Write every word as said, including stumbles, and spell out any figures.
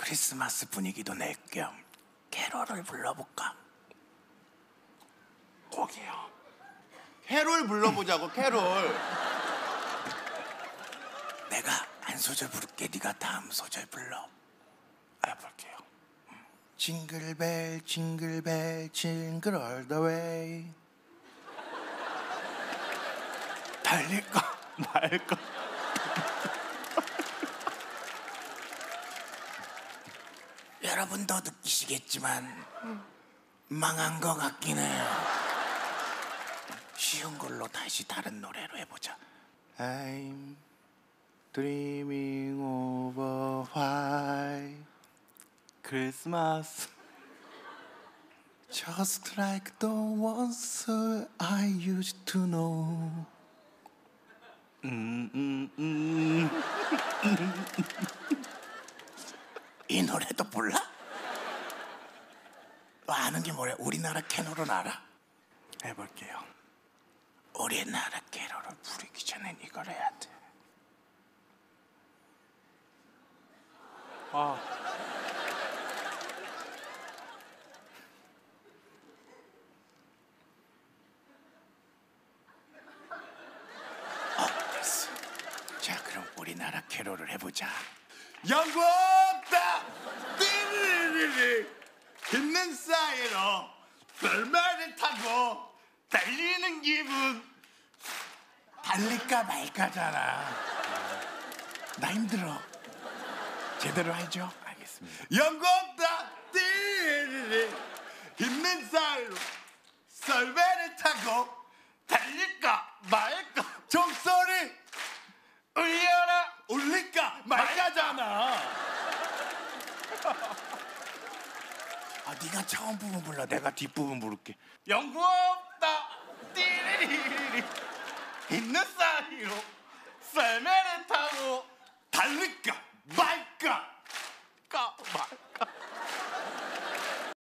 크리스마스 분위기도 낼 겸 캐롤을 불러볼까? 거기요. 캐롤 불러보자고. 캐롤. 내가 한 소절 부를게. 네가 다음 소절 불러. 해볼게요. 징글벨 징글벨 징글 all the way. 달릴까 말까? 여러분도 느끼시겠지만 망한 것 같긴 해요. 쉬운 걸로 다시 다른 노래로 해보자. I'm dreaming over white 크리스마스. just like the ones I used to know. 음, 음, 음. 이 노래도 몰라? 너 아는 게 뭐야? 우리나라 캐롤은 알아? 해볼게요. 우리나라 캐롤을 부르기 전엔 이걸 해야 돼. 아. 어, 됐어. 자, 그럼 우리나라 캐롤을 해보자. 연구 없다. 띠리리리. 있는 사이로 썰매를 타고 달리는 기분. 달릴까 말까잖아. 나 힘들어. 제대로 해줘. 알겠습니다. 연구 없다. 띠리리. 있는 사이로 썰매를 타고 달릴까 말까. 종소리 울려라. 울릴까 말까잖아. 아, 네가 처음 부분 불러. 내가 뒷부분 부를게. 연구 없다. 띠리리리. 있는 사이로 썰매를 타고 달릴까 말까. 까 말.